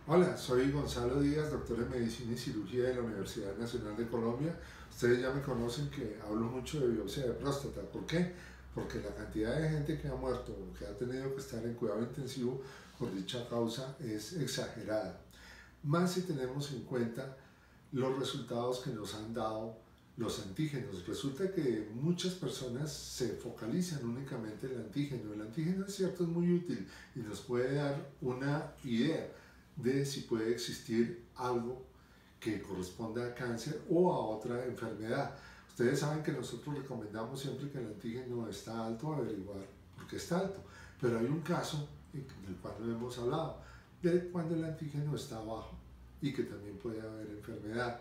Hola, soy Gonzalo Díaz, doctor en Medicina y Cirugía de la Universidad Nacional de Colombia. Ustedes ya me conocen que hablo mucho de biopsia de próstata. ¿Por qué? Porque la cantidad de gente que ha muerto o que ha tenido que estar en cuidado intensivo por dicha causa es exagerada. Más si tenemos en cuenta los resultados que nos han dado los antígenos. Resulta que muchas personas se focalizan únicamente en el antígeno. El antígeno es cierto, es muy útil y nos puede dar una idea de si puede existir algo que corresponda a cáncer o a otra enfermedad. Ustedes saben que nosotros recomendamos siempre que el antígeno está alto, averiguar por qué está alto, pero hay un caso del cual no hemos hablado, de cuando el antígeno está bajo y que también puede haber enfermedad.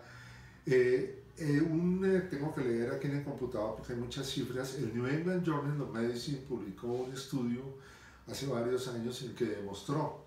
Tengo que leer aquí en el computador porque hay muchas cifras. El New England Journal of Medicine publicó un estudio hace varios años en que demostró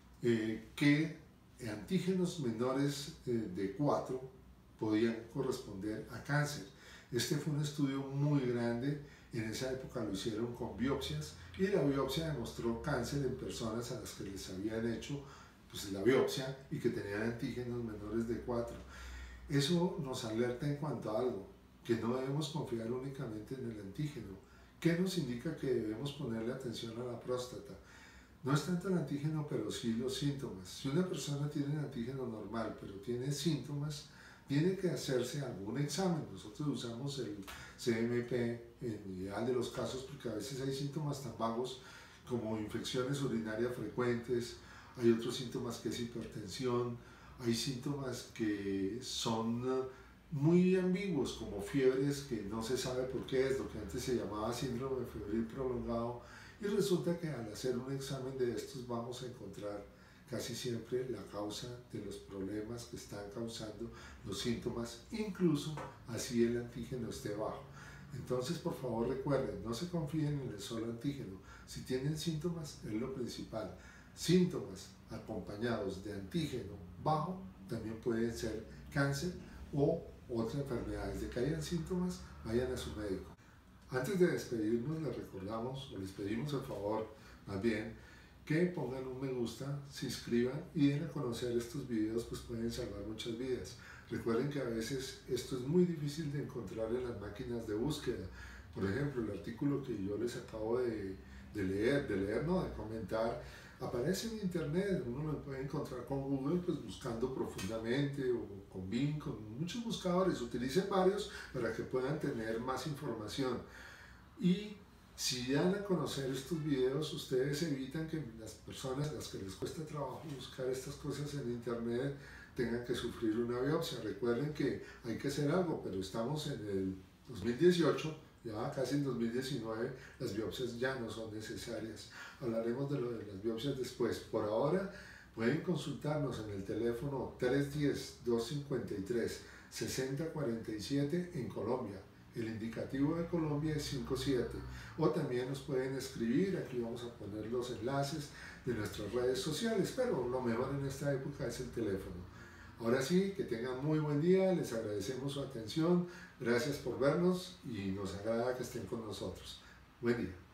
que antígenos menores de 4 podían corresponder a cáncer. Este fue un estudio muy grande, en esa época lo hicieron con biopsias y la biopsia demostró cáncer en personas a las que les habían hecho pues, la biopsia y que tenían antígenos menores de 4. Eso nos alerta en cuanto a algo, que no debemos confiar únicamente en el antígeno. ¿Qué nos indica que debemos ponerle atención a la próstata? No es tanto el antígeno, pero sí los síntomas. Si una persona tiene un antígeno normal, pero tiene síntomas, tiene que hacerse algún examen. Nosotros usamos el CMP en ideal de los casos porque a veces hay síntomas tan vagos como infecciones urinarias frecuentes, hay otros síntomas que es hipertensión, hay síntomas que son muy ambiguos como fiebres que no se sabe por qué es, lo que antes se llamaba síndrome febril prolongado, y resulta que al hacer un examen de estos vamos a encontrar casi siempre la causa de los problemas que están causando los síntomas, incluso así el antígeno esté bajo. Entonces, por favor, recuerden, no se confíen en el solo antígeno. Si tienen síntomas, es lo principal. Síntomas acompañados de antígeno bajo también pueden ser cáncer o otra enfermedad. Desde que hayan síntomas, vayan a su médico. Antes de despedirnos, les pedimos el favor, más bien, que pongan un me gusta, se inscriban y den a conocer estos videos, pues pueden salvar muchas vidas. Recuerden que a veces esto es muy difícil de encontrar en las máquinas de búsqueda. Por ejemplo, el artículo que yo les acabo de comentar, aparece en internet, uno lo puede encontrar con Google, pues buscando profundamente, o con Bing, con muchos buscadores. Utilicen varios para que puedan tener más información. Y si dan a conocer estos videos, ustedes evitan que las personas a las que les cuesta trabajo buscar estas cosas en internet tengan que sufrir una biopsia. Recuerden que hay que hacer algo, pero estamos en el 2018, ya casi en 2019, las biopsias ya no son necesarias. Hablaremos de lo de las biopsias después. Por ahora, pueden consultarnos en el teléfono 310-253-6047 en Colombia. El indicativo de Colombia es 57. O también nos pueden escribir, aquí vamos a poner los enlaces de nuestras redes sociales, pero lo mejor en esta época es el teléfono. Ahora sí, que tengan muy buen día, les agradecemos su atención, gracias por vernos y nos agrada que estén con nosotros. Buen día.